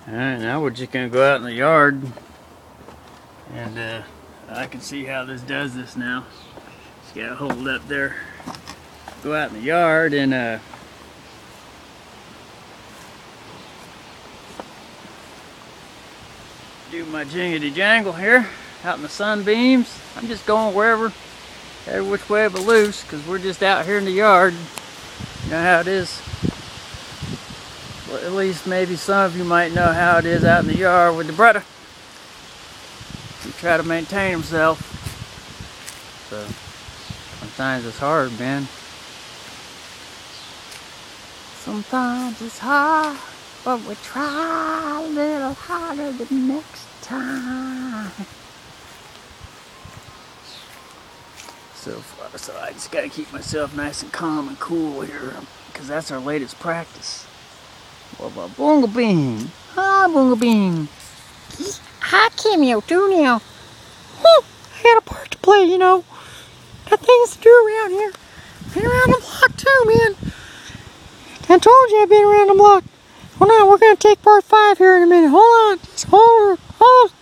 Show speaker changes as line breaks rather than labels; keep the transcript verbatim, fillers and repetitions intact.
Alright, now we're just going to go out in the yard. And uh, I can see how this does this now. Just got to hold up there. Go out in the yard and uh, do my jingity jangle here out in the sunbeams. I'm just going wherever, every which way but loose, because we're just out here in the yard. You know how it is. Well, at least maybe some of you might know how it is out in the yard with the brother. He try to maintain himself. So sometimes it's hard, man. Sometimes it's hard, but we try a little harder the next time. So far, so I just gotta keep myself nice and calm and cool here, because that's our latest practice. Well, well, Boonga Bean. Hi, Boonga Bean.
Hi, Cameo, too now. Whew, I got a part to play, you know. Got things to do around here. Been around the block, too, man. I told you I've been around the block. Hold on, we're going to take part five here in a minute. Hold on. Just hold, hold,